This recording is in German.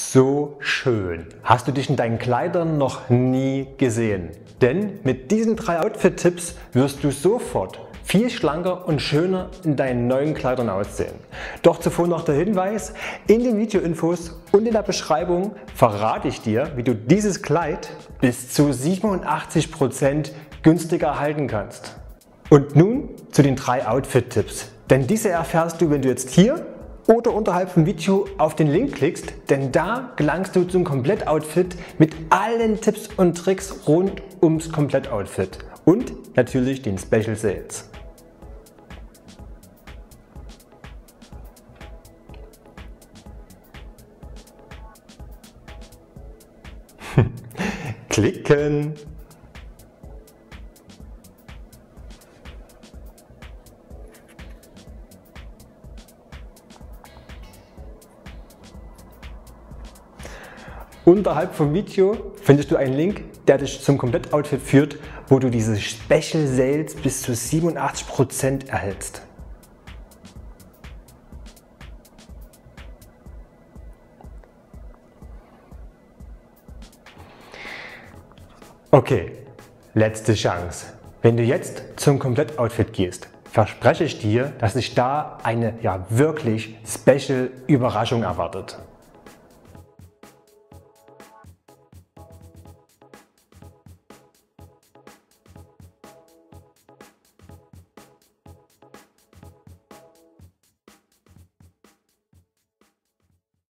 so schön hast du dich in deinen Kleidern noch nie gesehen. Denn mit diesen 3 Outfit-Tipps wirst du sofort viel schlanker und schöner in deinen neuen Kleidern aussehen. Doch zuvor noch der Hinweis: In den Videoinfos und in der Beschreibung verrate ich dir, wie du dieses Kleid bis zu 87% günstiger erhalten kannst. Und nun zu den 3 Outfit-Tipps. Denn diese erfährst du, wenn du jetzt hier oder unterhalb vom Video auf den Link klickst, denn da gelangst du zum Komplettoutfit mit allen Tipps und Tricks rund ums Komplettoutfit und natürlich den Special Sales. Klicken! Unterhalb vom Video findest du einen Link, der dich zum Komplettoutfit führt, wo du diese Special Sales bis zu 87% erhältst. Okay, letzte Chance. Wenn du jetzt zum Komplettoutfit gehst, verspreche ich dir, dass dich da eine wirklich Special Überraschung erwartet.